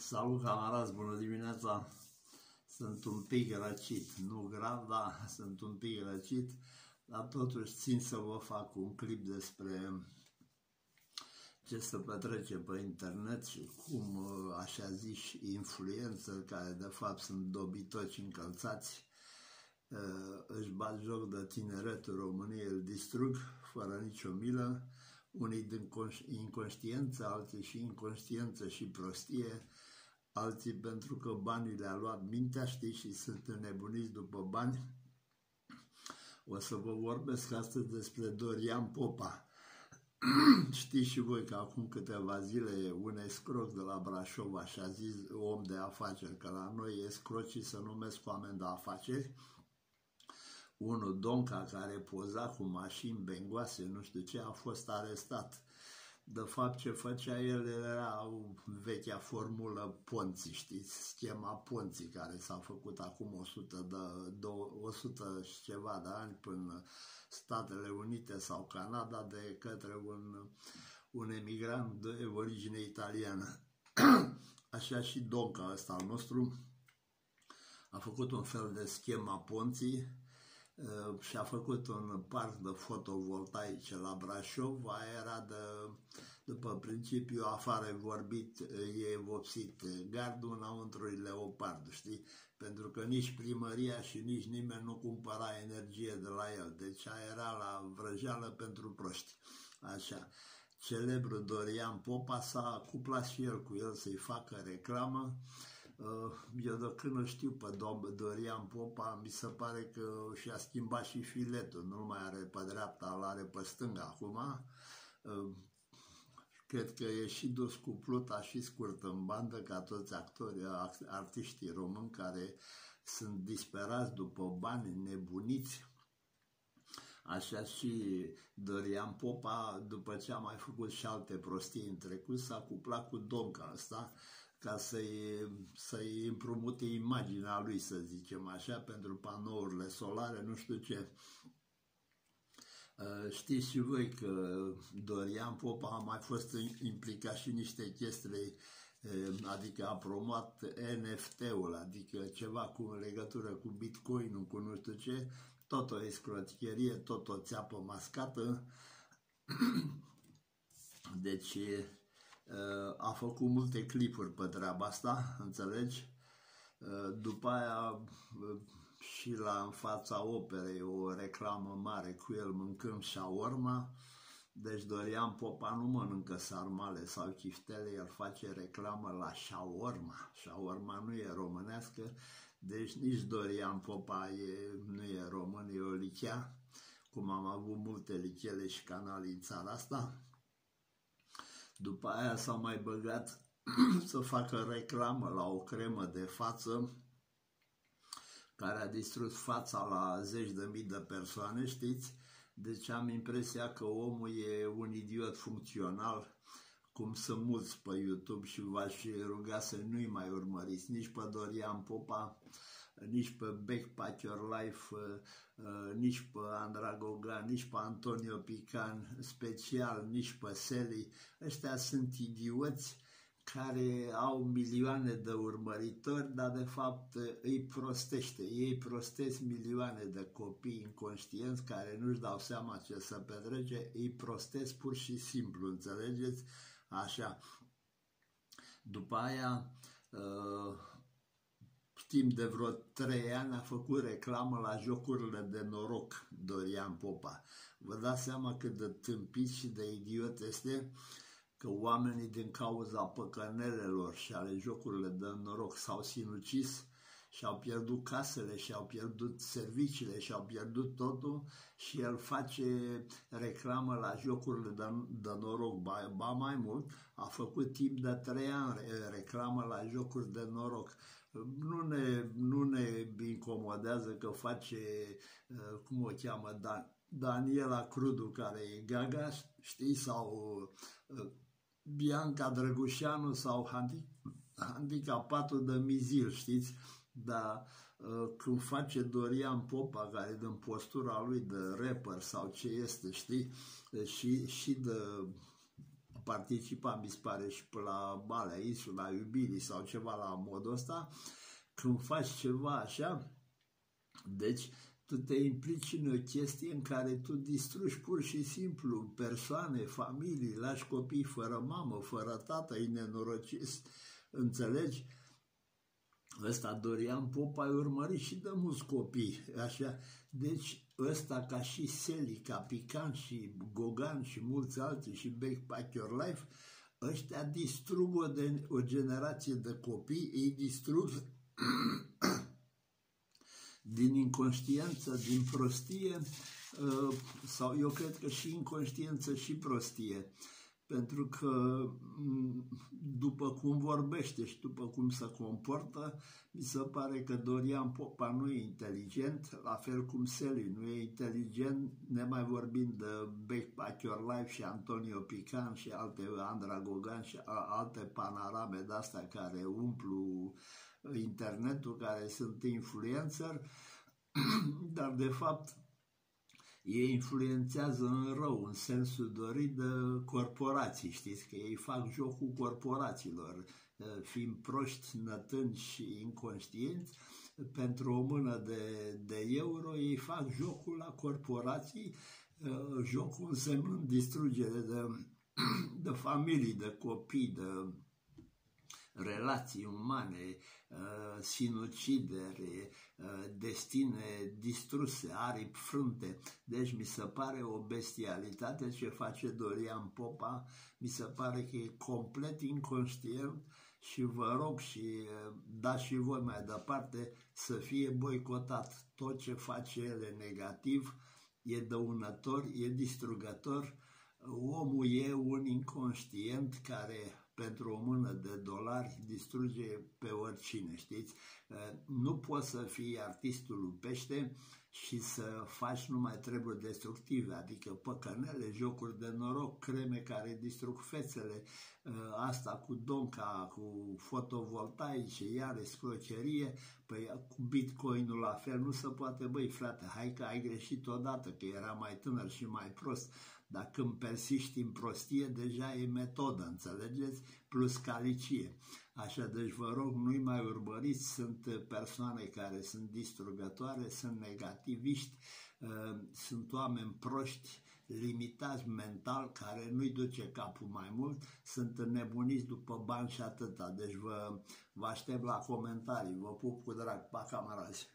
Salut, camarazi, bună dimineața! Sunt un pic răcit, nu grav, dar sunt un pic răcit, dar totuși țin să vă fac un clip despre ce se petrece pe internet și cum, așa ziși, influențări, care de fapt sunt dobitoci încălțați, își bat joc de tineretul României, îl distrug fără nicio milă, unii din inconștiență, alții și inconștiență și prostie, alții pentru că banii le-a luat mintea, știi, și sunt înnebuniți după bani. O să vă vorbesc astăzi despre Dorian Popa. Știți și voi că acum câteva zile un escroc de la Brașov, așa zis, om de afaceri, că la noi escrocii se numesc oameni de afaceri, unul Donca, care poza cu mașini bengoase, nu știu ce, a fost arestat. De fapt, ce făcea el era vechea formulă Ponzi, știți? Schema Ponzi, care s-a făcut acum 100 și ceva de ani până Statele Unite sau Canada de către un emigrant de origine italiană. Așa și Donca ăsta al nostru a făcut un fel de schema Ponzi și a făcut un parc de fotovoltaice la Brașov. Aia era după principiu afară e vorbit, e vopsit gardul, înăuntru e leopard, știi? Pentru că nici primăria și nici nimeni nu cumpăra energie de la el. Deci aia era la vrăjeală pentru proști. Așa. Celebrul Dorian Popa s-a cuplat și el cu el să-i facă reclamă. Eu de când îl știu pe Dorian Popa, mi se pare că și-a schimbat și filetul, nu mai are pe dreapta, îl are pe stânga acum. Cred că e și dus cu pluta și scurt în bandă, ca toți actorii, artiștii români care sunt disperați după bani, nebuniți. Așa și Dorian Popa, după ce a mai făcut și alte prostii în trecut, s-a cuplat cu Donca ăsta, ca să-i împrumute imaginea lui, să zicem așa, pentru panourile solare, nu știu ce. Știți și voi că Dorian Popa a mai fost implicat și niște chestii, adică a promat NFT-ul, adică ceva cu legătură cu Bitcoin-ul, cu nu știu ce, tot o escrocherie, tot o țeapă mascată. Deci a făcut multe clipuri pe treaba asta, înțelegi? După aia și în fața operei o reclamă mare cu el mâncând shawarma. Deci Dorian Popa nu mănâncă sarmale sau chiftele, el face reclamă la shawarma. Shawarma nu e românească, deci nici Dorian Popa nu e român, e o lichea, cum am avut multe lichele și canale în țara asta. După aia s-au mai băgat să facă reclamă la o cremă de față care a distrus fața la 10.000 de persoane, știți? Deci am impresia că omul e un idiot funcțional, cum sunt mulți pe YouTube, și v-aș ruga să nu-i mai urmăriți, nici pe Dorian Popa, nici pe Backpack Your Life, nici pe Andragoga, nici pe Antonio Pican, special, nici pe Seli. Ăștia sunt idioți care au milioane de urmăritori, dar de fapt îi prostește. Ei prostesc milioane de copii inconștienți care nu-și dau seama ce se petrece, îi prostesc pur și simplu, înțelegeți? Așa. După aia, timp de vreo 3 ani a făcut reclamă la jocurile de noroc Dorian Popa. Vă dați seama cât de tâmpit și de idiot este că oamenii, din cauza păcănelelor și ale jocurile de noroc, s-au sinucis și-au pierdut casele, și-au pierdut serviciile, și-au pierdut totul, și el face reclamă la jocurile de noroc. Ba mai mult, a făcut timp de 3 ani reclamă la jocuri de noroc. Nu ne incomodează că face, cum o cheamă, Daniela Crudu, care e gaga, știi, sau Bianca Drăgușanu, sau handicapatul de mizil, știți? Dar când face Dorian Popa, care din postura lui de rapper sau ce este, știi? Și de participat, mi se pare, și pe la Balea, Insula Iubirii sau ceva la modul ăsta. Când faci ceva așa, deci tu te implici în o chestie în care tu distrugi pur și simplu persoane, familii, lași copii fără mamă, fără tată, îi nenorociți, înțelegi? Ăsta Dorian Popa a urmărit și de mulți copii, așa. Deci ăsta, ca și Seli, ca Pican și Gogan și mulți alții și Backpack Your Life, ăștia distrug o generație de copii, îi distrug din inconștiență, din prostie, sau eu cred că și inconștiență și prostie. Pentru că după cum vorbește și după cum se comportă, mi se pare că Dorian Popa nu e inteligent, la fel cum Seli nu e inteligent, nemai vorbind de Backpack Your Life și Antonio Pican și alte, Andra Gogan și alte panorame de-astea care umplu internetul, care sunt influencer, dar de fapt ei influențează în rău, în sensul dorit de corporații, știți, că ei fac jocul corporațiilor, fiind proști, nătâni și inconștienți, pentru o mână de euro, ei fac jocul la corporații, jocul însemnând distrugere de familii, de copii, de relații umane, sinucideri, destine distruse, aripi frânte. Deci mi se pare o bestialitate ce face Dorian Popa, mi se pare că e complet inconștient și vă rog și dați și voi mai departe să fie boicotat. Tot ce face el e negativ, e dăunător, e distrugător. Omul e un inconștient care pentru o mână de dolari distruge pe oricine, știți? Nu poți să fii artistul lui Pește și să faci numai treburi destructive, adică păcănele, jocuri de noroc, creme care distrug fețele, asta cu Donca, cu fotovoltaice, iar scrocerie, păi cu Bitcoinul la fel nu se poate, băi frate, hai că ai greșit odată, că era mai tânăr și mai prost. Dar când persiști în prostie, deja e metodă, înțelegeți? Plus calicie. Așa, deci vă rog, nu-i mai urmăriți, sunt persoane care sunt distrugătoare, sunt negativiști, sunt oameni proști, limitați mental, care nu-i duce capul mai mult, sunt înnebuniți după bani și atâta. Deci vă aștept la comentarii, vă pup cu drag, pa camarazi!